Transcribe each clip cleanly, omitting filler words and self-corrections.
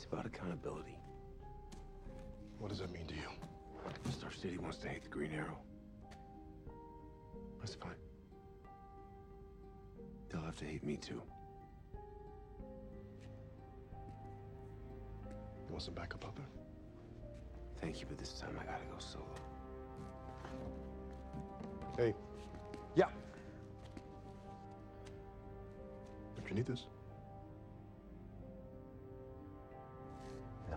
It's about accountability. What does that mean to you? Star City wants to hate the Green Arrow. That's fine. They'll have to hate me too. You want some backup out there? Thank you, but this time I gotta go solo. Hey, Yeah. don't you need this? No.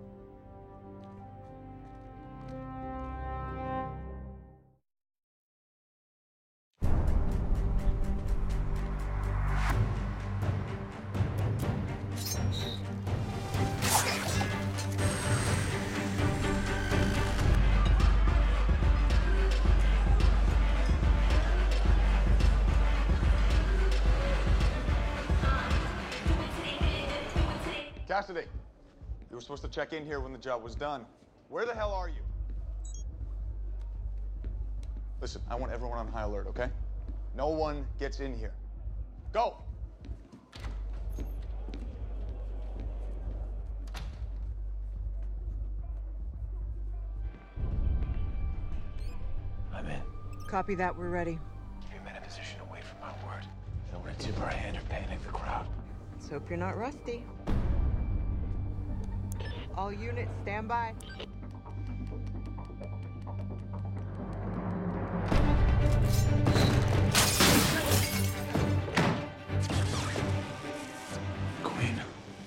Cassidy, you were supposed to check in here when the job was done. Where the hell are you? Listen, I want everyone on high alert, okay? No one gets in here. Go! I'm in. Copy that, we're ready. Keep him in a position away from my word. I don't want to tip our hand or panic the crowd. Let's hope you're not rusty. All units, stand by. Queen.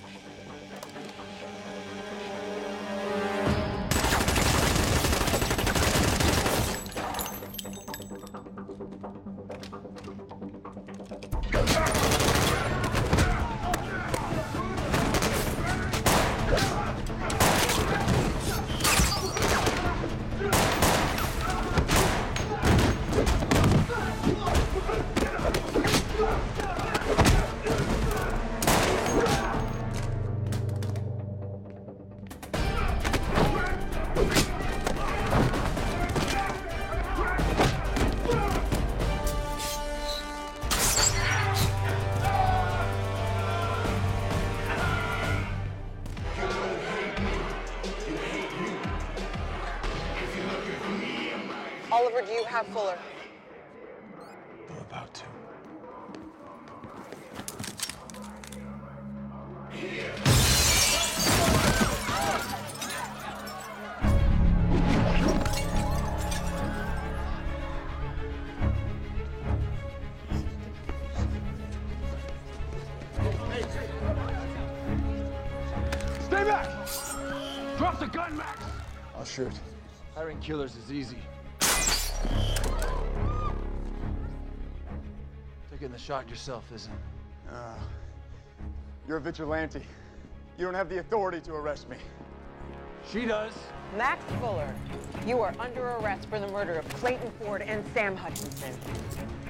Oliver, do you have Fuller? I'm about to. Stay back! Drop the gun, Max! I'll shoot. Hiring killers is easy. Taking the shot yourself isn't. You're a vigilante. You don't have the authority to arrest me. She does. Max Fuller, you are under arrest for the murder of Clayton Ford and Sam Hutchinson.